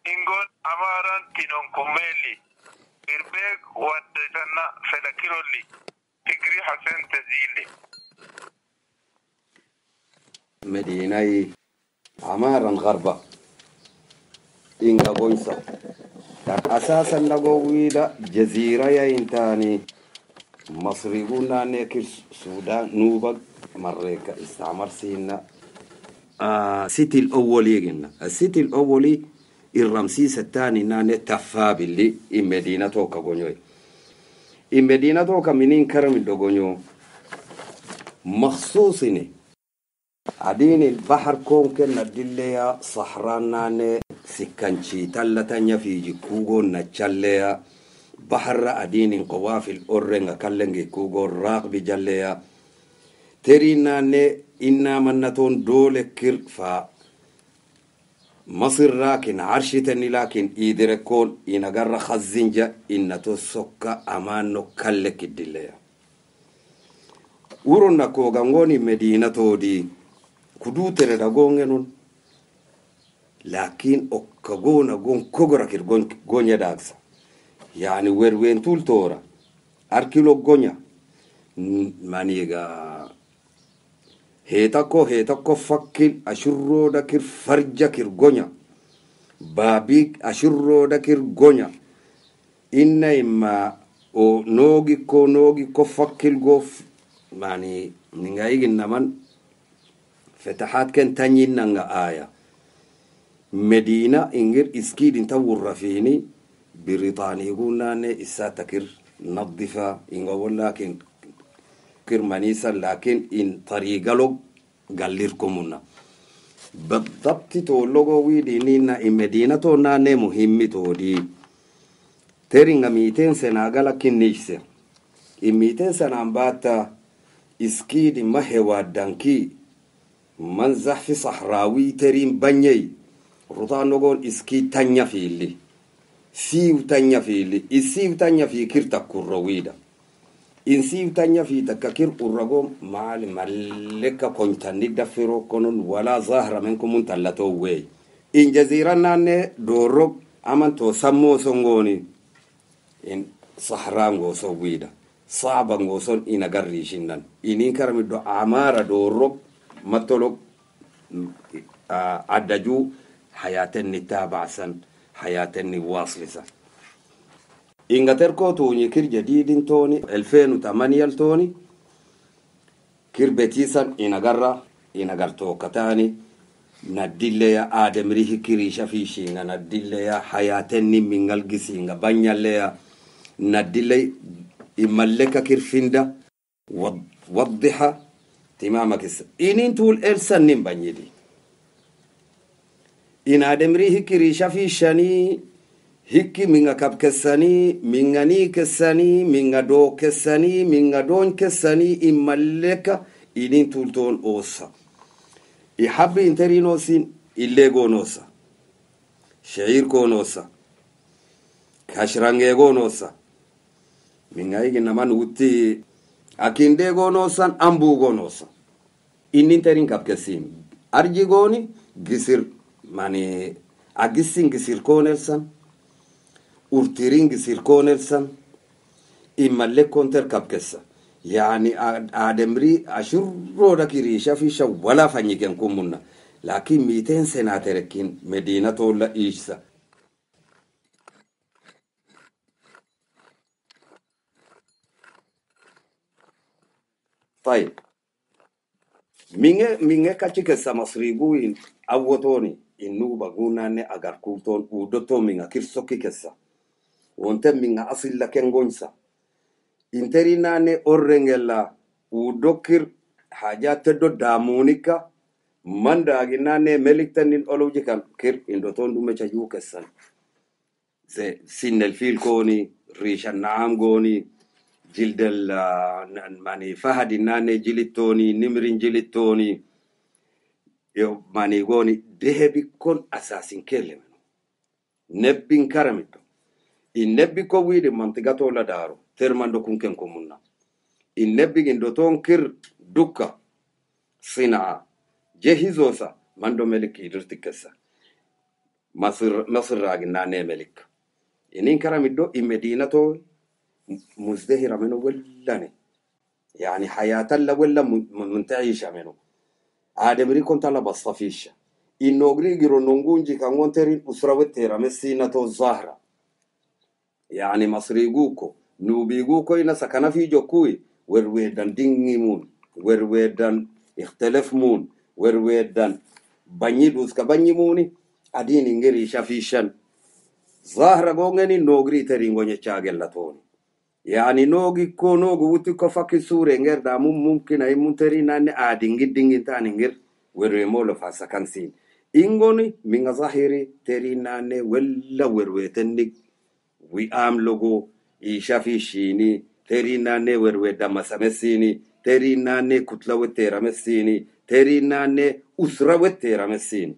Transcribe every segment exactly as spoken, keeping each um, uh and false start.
ingon amaran tinon kumeli irbeg wadana felakiroli fikri hasan tazili مدينة عمارا غربة إنغا بويسا أساسا نقوي دا جزيرة يا إنتاني مصريون نيكر سودان نوبا مريكا استعمر سينا آه سيتي الأولي قلنا السيتي الأولي الرمسيس الثاني ناني تفاب اللي إن مدينة توكا قنيوي إن مدينة توكا منين كرم الدقنيو مخصوصيني عدين البحر كون كنا دليا صحرانا سكنشي تلتانيا في جكوغو نتشاليا بحر عدين قوافي الأورنغ كالنجي كوغو راق بجاليا ترينا ني إنا منتون دولة كرفا مصر راكن عرشتني لكن إيدركون إنا قرر خزنجا إنا تسوكا أمانو كالك الدليا ورونا كوغانغوني مدينة تودي kudu tere da gongenun lakin okagona gon kogora kir gon gonya daksa yani werwen tultora arkilo gonya maniga heta ko heta ko fakil ashurro da kir farja kir gonya babik ashurro da kir gonya inna imma o nogi ko nogi ko fakil gof mani ninga igin naman فتحات كان تاني نانغا آية مدينة إنجر إسكيد انتا ورفيني بريطاني يقولنا إسا تكر نظفة إنغا ولكن كرمانيسا لكن إن طريقة لو قليركمونا بالضبط تولوغو ويدينينا إن مدينة توناني مهمة تودي ترينغا ميتين سنة لكن نيسا إن ميتين سنة باتا إسكيد مهوا دانكي منزح في صحراوي ترين بنيي رطان نقول اسكي تانيا في اللي سيو تانيا في اللي السيو تانيا في كرتك الرويدة إن سيو تانيا في تككير الرقوم مع الملكة كنت ندفرو كنون ولا ظاهرة منكم منتلتو وي إن جزيرة ناني دورو أمان تو سمو سنغوني إن صحرانغو سويدة صعبانغو سن إنا قريشنن إنين كرمي دو عمارة دورو مطلق عدجو حياتني تابعسا حياتني واصلسا إنغتركو توني كير جديد توني ألفين وثمانية توني كير بتيسا إنغرة إنغرتو كتاني ندليا آدم ريه كيريشا فيشينغ ندليا حياتني من الجسينغ بانيا ليا ندلي إمالك كير فيندا وضحها تماما كس إنين تول إرسان نمباني دي إن آدمري هكي ريشا في شاني هكي مينغا كاب كساني مينغا ني كساني مينغا دو كساني مينغا دون كساني إمالك إنين تول تون أوسا إحب إنتري نوسين إليغو نوسا شعير كو نوسا كاشرانغيغو نوسا مينغا إيجي نمان وطي akinde gonosan ambu gonosan inin terin kapkesim arji goni gisir mani agisin gisir konelsan urtirin gisir konelsan imalle konter kapkesa yani ademri ashurro da kirisha fi shawala fanyiken kumunna lakin miten senaterekin medina tolla ishsa طيب مينغ مينغ كاتشيك سامسريغوين اوتوني انو باغونا ني اغاركوتون ودوتو مينغ كيرسوكي كسا وانت مينغ اصل لكنغونسا انترينا ني اورنغلا ودوكير حاجات دو دامونيكا مانداغينا ني ملكتنين اولوجيكال كير اندوتون دومي تشايو كسان زي سين الفيل كوني ريشا نعام غوني جلد ماني فهد ناني جلتوني نمرين جلتوني يو ماني غوني ده بيكون اساسين كلمه نبين كرامتو in nebbi ko wiide mantigato la daro termando kunken komunna in nebbi gindo ton kir dukka sina jehizosa mando meliki dirtikessa مصر مصر راجنا نملك إنين كرم الدو المدينة تو مزدهرة منه ولا يعني حياة لا ولا منتعيشة منه آدم ريكون تلا بصفيشة إنه غريغرو نونجي كان وانترين أسرة مسينة تو الظاهرة يعني مصريقوكو نوبيقوكو إنا سكنا في جوكوي ورويدان دينيمون ورويدان اختلف مون ورويدان بانيدوس كبانيموني أدين إنجري شافيشان ظاهرة غونغني نوغري ترين غوني چاقل لطوني يعني نوغي كو نوغو وطيكو فاكي سوري انجر دامون ممكن أي منترين أني آدينجي دينجي تاني انجر ورويمولو فاسكان سين إنغوني من ظاهري ترين أني ولا ورويتنك ويام لوغو يشافيشيني ترين أني ورويدا مسامسيني ترين أني كتلو تيرامسيني ترين أني أسرة تيرامسيني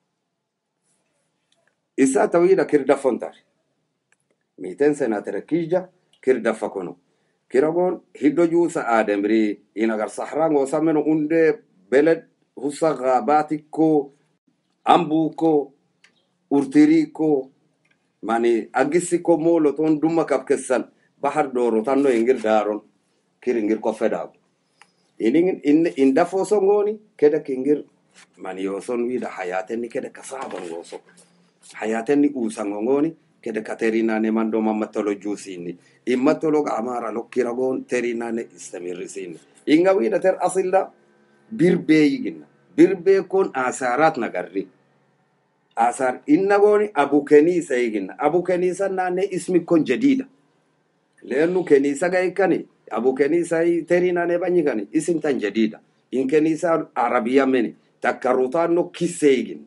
إسا تويدا كردا فونتار ميتين سنة تركيجا كردا فكونو كيراغون هيدو جوسا آدمري إنغار صحران وسامنو أندي بلد هسا غاباتيكو أمبوكو أرتريكو ماني أجسيكو مولو تون دوما كابكسان بحر دورو تانو إنجر دارون كير إنجر كوفداو إن إن إن دافو سونغوني كده كإنجر ماني يوسون ويدا حياتني كده كصعبا ووسو حياتني أوسانغوني كده كاترينا نمان دوما متلو جوسيني إما تلوك عمارة لو كيراغون ترينا نستمر سيني إنغا ويدا تر أصلا بيربي جنا بيربي كون آثارات نغري آثار إنغوني أبو كنيسة يجنا أبو كنيسة ناني اسمي كون جديدة لأنه كنيسة غاي كاني أبو كنيسة ترينا نباني كاني اسم تان جديدة إن كنيسة عربية مني تكاروتان نو كيسة يجنا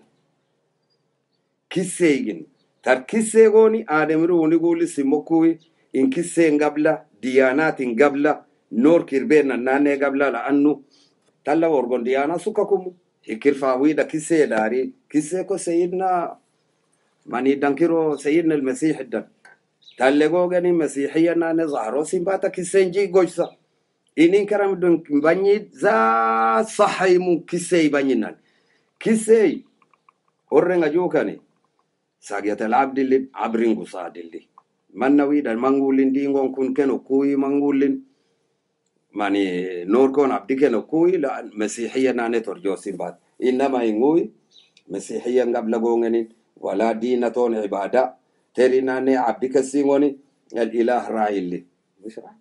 كيسة يجنا تر كيسة غوني آدمرو ونقول سيموكوي إن كيسة قبل ديانات قبل نور كيربينا ناني قبل لأنه تلا ورغون ديانا سوكاكم هكير فاويدا كيسة داري كيسة كو سيدنا ماني دانكيرو سيدنا المسيح الدن تلقو غني مسيحية ناني ظهرو سيمباتا كيسة نجي غوشسا إنين كرام دون باني زا صحيمو كيسة بانينان كيسة ورنغا جوكاني ساقية العبد اللي عبرين قصاد اللي من نويدا مانغولين دينغون كون كنو كوي مانغولين ماني نور كون عبدي كنو كوي لا مسيحية ناني ترجو سيمبات إنما ينغوي مسيحية قبل غونغنين ولا دينة عبادة تري ناني عبدي كسيغوني الإله راعي اللي مش راعي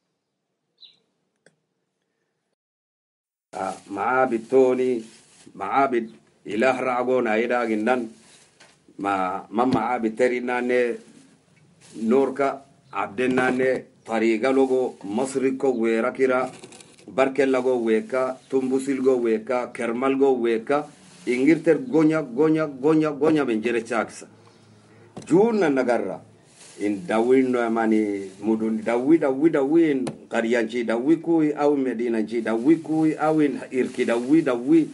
آه معابد توني معابد إله راعون أيضا جنان ما ما معابد تري ناني نوركا عبدنا ناني طريقة لغو مصركو ويراكيرا بركة لغو ويكا تنبوسيلغو ويكا كرمالغو ويكا إنجرتر غونيا غونيا غونيا غونيا من جيري چاكسا جونا نغرا إن داوين نواماني مدون داوي داوي داوي إن قريانشي داوي كوي أو مدينانشي داوي كوي أو إن إركي داوي داوي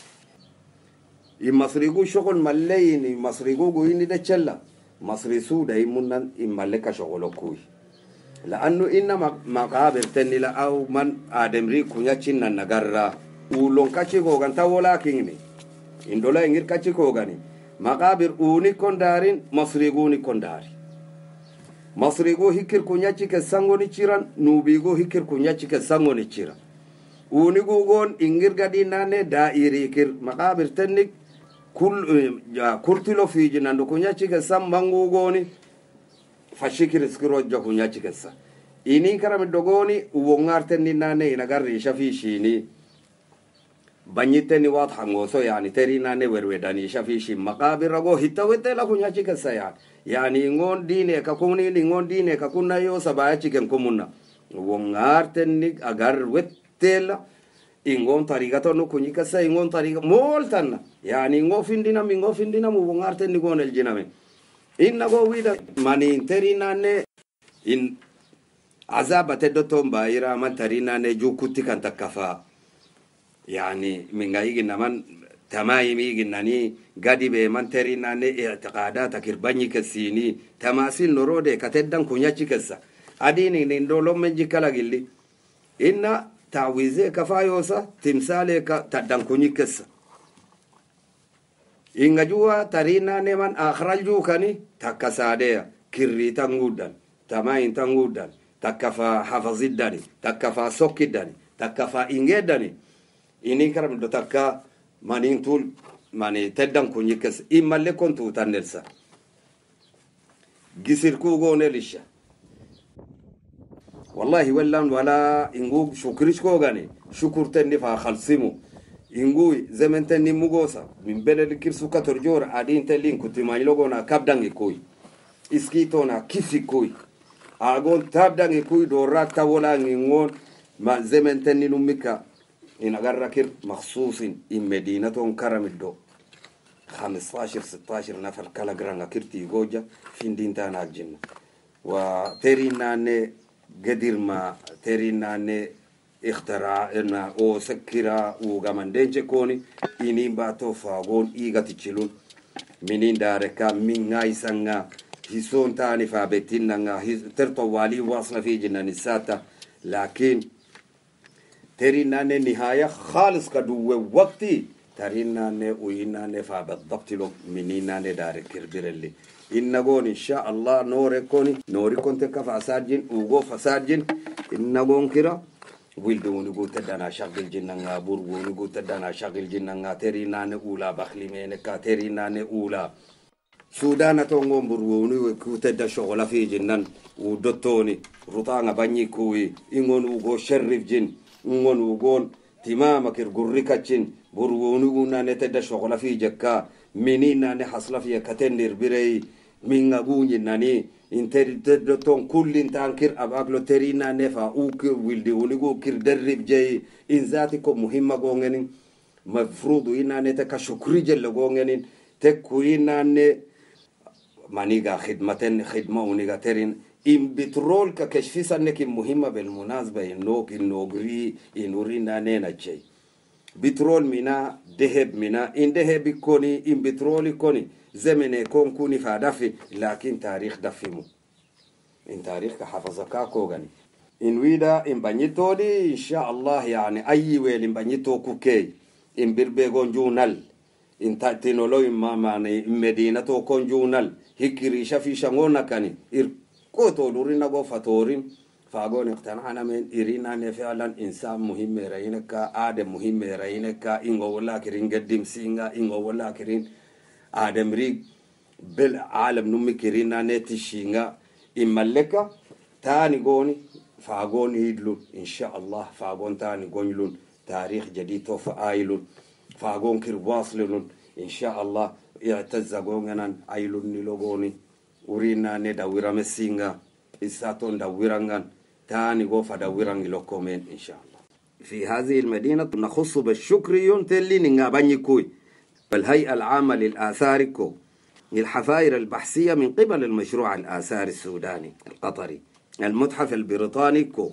إن مصريقو شغل ملين إن مصريقو غويني دا چلا مصري سودا إمونان إن ملكا شغلو كوي لأنه إنما مقابر تنلا أو من آدم ريكو يچينا نغرا ولون كاشي غوغان تاولا كيني إن دولا إنجر كاشي غوغاني مقابر أوني كوندارين مصريقوني كونداري مصريقو هكير كونياتي كسانغوني چيران نوبيقو هكير كونياتي كسانغوني چيران أوني غوغون إنجر غدي ناني دائري كير مقابر تنك كل كورتيلو في جنان كونياتي كسام بانغوغوني فشيكير سكرو جو كونياتي كسا إني كرام دوغوني وونغارتني ناني نغاري شافيشيني بنيتني واضحة غوسو يعني ترينا نور وداني شافيشي مقابر رغو هتوته لا كونياتي كسا يعني يعني نغون ديني ككوني نغون ديني ككونا يو سباياتي كنكمونا وونغارتني اغار وتلا ingon tariga to no kunyi kasa ingon tariga moltan yani ngo findina mi ngo findina mu ngarte ni gonel jiname inna go wida mani terina ne in azaba tedoto mbaira man terina ne jukuti kan takafa yani minga yigina man تمايم يجنني قادي بمن ترينا اعتقادات كرباني كسيني تماثيل نورودي كتدن كونياتشي كسا أديني نندولو من جكالا جلي إن تعويزي كفايوسا تمثالي كتدن كوني كسا inga jua tarina neman akhraju kani takka sadea kirri tangudan tamain tangudan takka fa hafazidani takka fa sokidani takka fa ingedani ini karam do takka manin tul mani teddan ko nyikas imalle kontu tanelsa gisir ku gonelisha wallahi wallan wala ingu shukrish ko gane shukurtenni fa khalsimu ingu zementenni mugosa min belel kirsu katorjor adin telin kutimani logona kabdangi koy iskitona kifi koy agon tabdangi koy do rata wala ngon ma zementenni numika ina garrakir makhsusin in medinaton karamiddo خمستاشر ستاشر نفر كلا جرانغا كرتي جوجا فين دين تانا الجنة وترينا ن قدر ما ترينا ن اختراع إن أو سكرا وجمان دينج كوني إني باتو فاغون إيجا تشيلون منين داركا من غاي سانغا هيسون تاني فابتين نغا ترتو والي واصل في جنة نساتا لكن ترينا ن نهاية خالص كدو وقتي ترينا ن وينا ن فبالضبط لو منينا ن دار كربيرلي إنغون إن شاء الله نور كوني نور كنت كفا ساجين وغو فساجين إنغون كرا ويلدو نغو تدانا شغل جننغا بور ونغو تدانا شغل جننغا ترينا ن أولا بخلي مينكا ترينا ن أولا سودانا تونغون بور ونغو كوتدا شغل في جنن ودوتوني رطانا باني كوي إنغون وغو شرف جن إنغون وغون تماما كير غريكاتشين burwonuguna ne tedda shogla fi jakka menina ne hasla fi katendir birey minga gunyi nani inter teddo ton kullin tankir abaglo terina ne fa uke wildi wonigo kir derrib jey in zati ko muhimma gongenin mafrudu ina ne ta shukri jelle gongenin tekku ina ne maniga khidmaten khidma uniga terin in bitrol ka kashfisa ne ki muhimma bil munasaba inok inogri inurina ne na jey bitrol mina deheb mina in dehebi koni in bitroli koni zemene kon kuni fa dafi lakin tarikh dafimu in tarikh ka hafazaka ko gani in wida in banyitodi insha Allah yani ayi wel in banyito kuke in birbe gonjunal in tatinolo imma mani medina to konjunal hikri shafi shangona kani ir ko to durina go fatorin فاقون اقتنعنا من إيرينا فعلا إنسان مهم رأينك آدم مهم رأينك إنغو ولا كرين قدم سينغا إنغو ولا كرين آدم ريق بالعالم نمي كرينا نتشينغا إما لك تاني قوني فاقون يدلون إن شاء الله فاقون تاني قونيلون تاريخ جديد فآيلون فاقون كرواصلون إن شاء الله يعتز قونغنا آيلون نلوغوني ورينا نداورا مسينغا إساتون داورانغان تاني غوفا داورانغ لوكومين إن شاء الله. في هذه المدينة نخص بالشكر ينتلي نغاباني كوي بالهيئة العامة للآثار كو الحفائر البحثية من قبل المشروع الآثار السوداني القطري المتحف البريطاني كو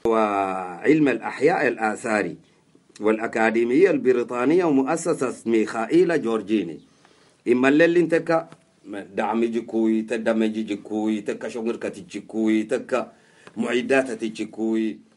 وعلم الأحياء الآثاري والأكاديمية البريطانية ومؤسسة ميخائيل جورجيني إما اللي انتكا دعم جكوي تدمج جكوي تكا شغر كتجكوي تكا معدات تجكوي